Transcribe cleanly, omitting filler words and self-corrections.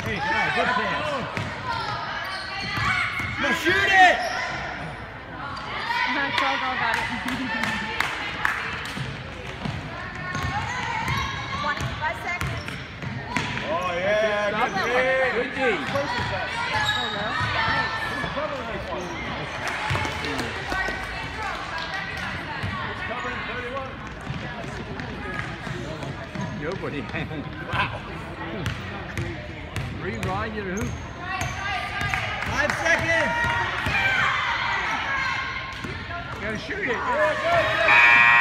Good pass. Now shoot it! Got it. 25 seconds. Oh yeah, good D. Good D. Covering 31. Nobody. Wow. Rewind your hoop. 5 seconds. Gotta shoot it. Good.